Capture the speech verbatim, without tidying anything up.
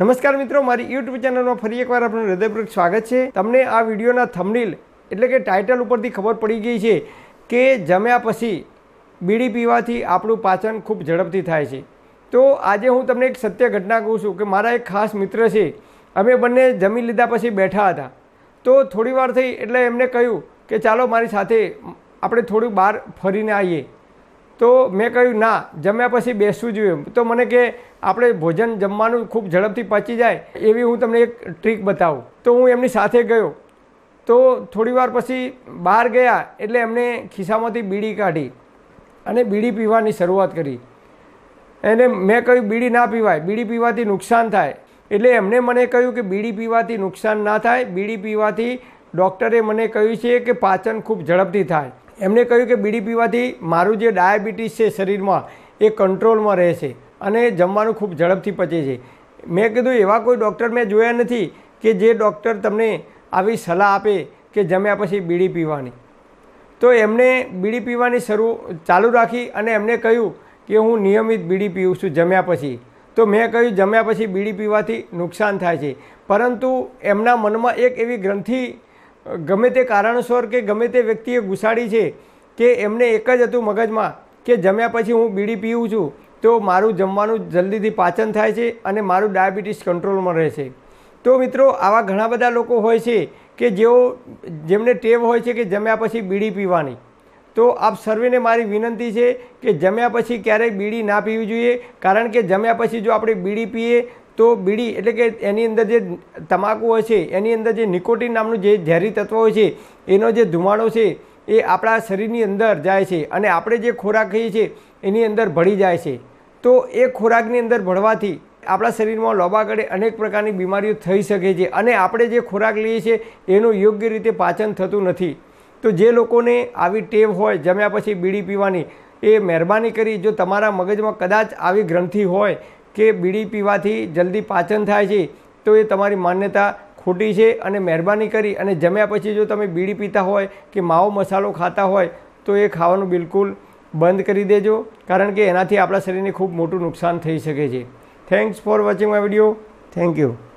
નમસ્કાર મિત્રો, મારી યુટ્યુબ ચેનલમાં ફરી એકવાર આપનું હૃદયપૂર્વક સ્વાગત છે। તમને આ વિડીયોના થંબનેલ એટલે કે ટાઇટલ ઉપરથી ખબર પડી ગઈ છે કે જમ્યા પછી બીડી પીવાથી આપણું પાચન ખૂબ ઝડપથી થાય છે। તો આજે હું તમને એક સત્ય ઘટના કહું છું કે મારા એક ખાસ મિત્ર છે, અમે બંને જમી લીધા પછી બેઠા હતા। તો થોડી વાર થઈ એટલે એમને કહ્યું કે ચાલો મારી સાથે આપણે થોડું બહાર ફરીને આવીએ। તો મેં કહ્યું ના, જમ્યા પછી બેસવું જોઈએ। તો મને કે આપણે ભોજન જમવાનું ખૂબ ઝડપથી પચી જાય એવી હું તમને એક ટ્રીક બતાવું। તો હું એમની સાથે ગયો। તો થોડી વાર પછી બહાર ગયા એટલે એમને ખિસ્સામાંથી બીડી કાઢી અને બીડી પીવાની શરૂઆત કરી। એને મેં કહ્યું બીડી ના પીવાય, બીડી પીવાથી નુકસાન થાય। એટલે એમણે મને કહ્યું કે બીડી પીવાથી નુકસાન ના થાય, બીડી પીવાથી ડૉક્ટરે મને કહ્યું છે કે પાચન ખૂબ ઝડપથી થાય। એમણે કહ્યું કે બીડી પીવાથી મારું જે ડાયાબિટીસ છે શરીરમાં એ કંટ્રોલમાં રહે છે અને જમવાનું ખૂબ ઝડપથી પચે છે। મેં કીધું એવા કોઈ ડૉક્ટર મેં જોયા નથી કે જે ડૉક્ટર તમને આવી સલાહ આપે કે જમ્યા પછી બીડી પીવાની। તો એમણે બીડી પીવાની શરૂ ચાલુ રાખી અને એમણે કહ્યું કે હું નિયમિત બીડી પીઉં છું જમ્યા પછી। તો મેં કહ્યું જમ્યા પછી બીડી પીવાથી નુકસાન થાય છે, પરંતુ એમના મનમાં એક એવી ગ્રંથિ ગમે તે કારણસર કે ગમે તે વ્યક્તિએ ઘુસાડી છે કે એમને એક જ હતું મગજમાં કે જમ્યા પછી હું બીડી પીઉં છું તો મારું જમવાનું જલ્દીથી પાચન થાય છે અને મારું ડાયાબિટીસ કંટ્રોલમાં રહે છે। તો મિત્રો, આવા ઘણા બધા લોકો હોય છે કે જેઓ જેમને ટેવ હોય છે કે જમ્યા પછી બીડી પીવાની। તો આપ સર્વેને મારી વિનંતી છે કે જમ્યા પછી ક્યારેય બીડી ના પીવી જોઈએ, કારણ કે જમ્યા પછી જો આપણે બીડી પીએ તો બીડી એટલે કે એની અંદર જે તમાકુ હોય છે એની અંદર જે નિકોટિન નામનું જે ઝેરી તત્વ હોય છે એનો જે ધુમાડો છે એ આપણા શરીરની અંદર જાય છે અને આપણે જે ખોરાક ખાઈએ છીએ એની અંદર ભળી જાય છે। તો એ ખોરાકની અંદર ભળવાથી આપણા શરીરમાં લોબા ગળે અનેક પ્રકારની બીમારીઓ થઈ શકે છે અને આપણે જે ખોરાક લઈએ છીએ એનું યોગ્ય રીતે પાચન થતું નથી। તો જે લોકોને આવી ટેવ હોય જમ્યા પછી બીડી પીવાની, એ મહેરબાની કરી જો તમારા મગજમાં કદાચ આવી ગ્રંથિ હોય કે બીડી પીવાથી જલ્દી પાચન થાય છે તો એ તમારી માન્યતા ખોટી છે અને મહેરબાની કરી અને જમ્યા પછી જો તમે બીડી પીતા હોય કે માવો મસાલો ખાતા હોય તો એ ખાવાનું બિલકુલ બંધ કરી દેજો, કારણ કે એનાથી આપણા શરીરને ખૂબ મોટું નુકસાન થઈ શકે છે। Thanks for watching my video. Thank you.